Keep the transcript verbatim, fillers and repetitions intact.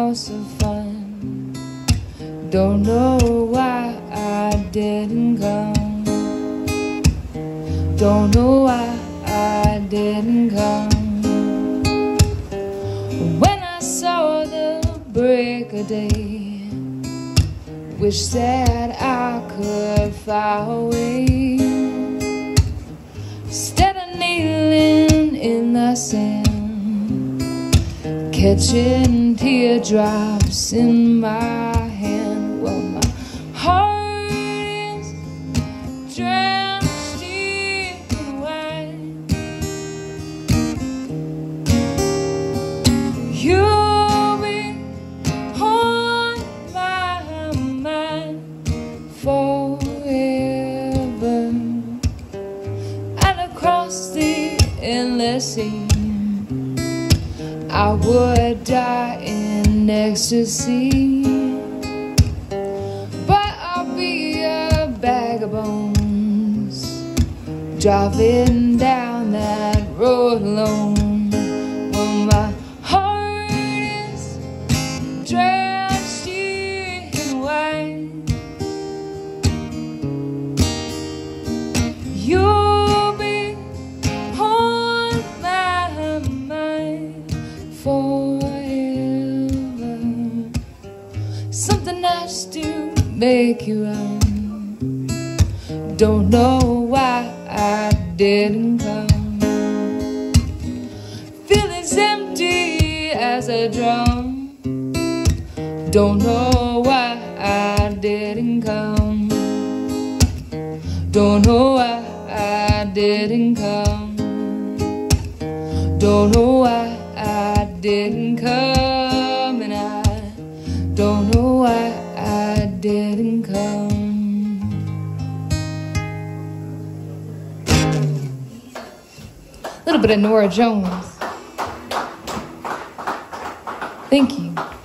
house of fun. Don't know why I didn't come. Don't know why I didn't come. When I saw the break of day, wish that I could fly away. Instead of kneeling in the sand, catching teardrops in my hand. Well, my heart is drenched in wine. You'll be on my mind forever. And across the endless sea, I would die in ecstasy. But I'll be a bag of bones, driving down that road alone. Well, my heart is drenched in wine. You'll be on my mind forever. Something has to make you run. Don't know why I didn't come. Feel as empty as a drum. Don't know why I didn't come. Don't know why I didn't come. Don't know why I didn't come, and I don't know why I didn't come. A little bit of Norah Jones. Thank you.